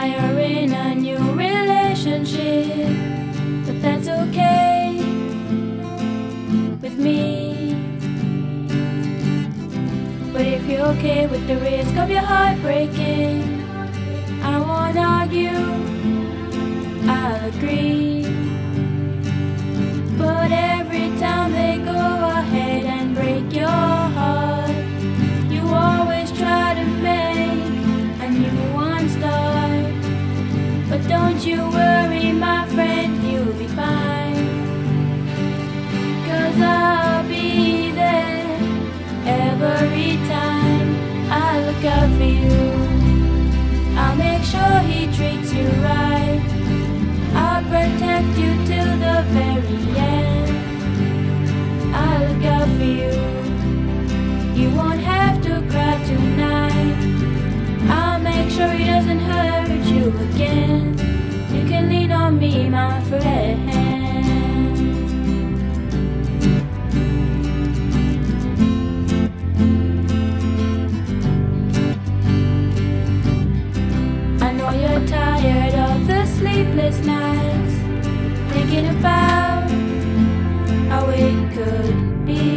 you're in a new relationship, but that's okay with me. But if you're okay with the risk of your heart breaking, I won't argue, I'll agree. But every time they go ahead and break your heart, you always try to make a new one start. But don't you worry, my friend, you'll be fine, 'cause I'll be there every time. I look out for you, I'll make sure he treats you right. I'll protect you till the very end. I'll look out for you, you won't have to cry tonight. I'll make sure he doesn't hurt you again. You can lean on me, my friend. You're tired of the sleepless nights, thinking about how it could be.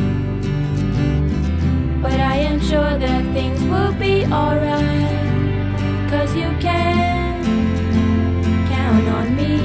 But I am sure that things will be alright, 'cause you can count on me.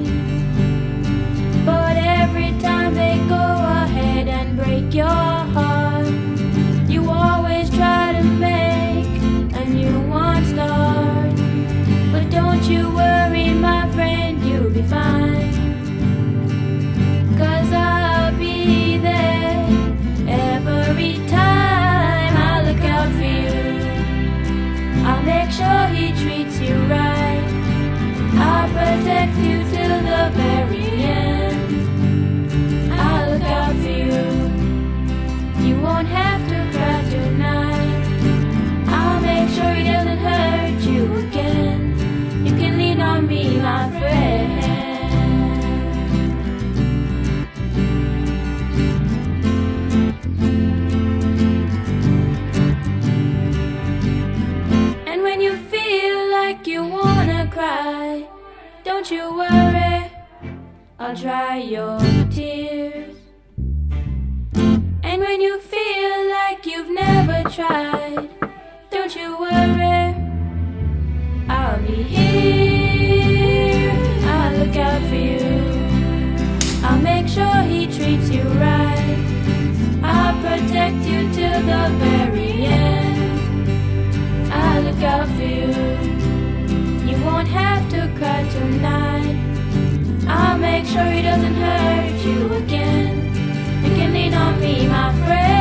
But every time they go ahead and break your heart, you always try to make a new one start. But don't you worry, my friend, you'll be fine, 'cause I'll be there every time. I'll look out for you, I'll make sure he treats you right. I'll protect you till the very end. I'll look out for you, you won't have to cry tonight. I'll make sure he doesn't hurt you again. You can lean on me, my friend. And when you feel like you wanna cry, don't you worry, I'll dry your tears. And when you feel like you've never tried, don't you worry, I'll be here. I'll look out for you, I'll make sure he treats you right. I'll protect you till the very end. I'll look out for you, you won't have to cry tonight. I'll make sure he doesn't hurt you again. You can lean on me, my friend.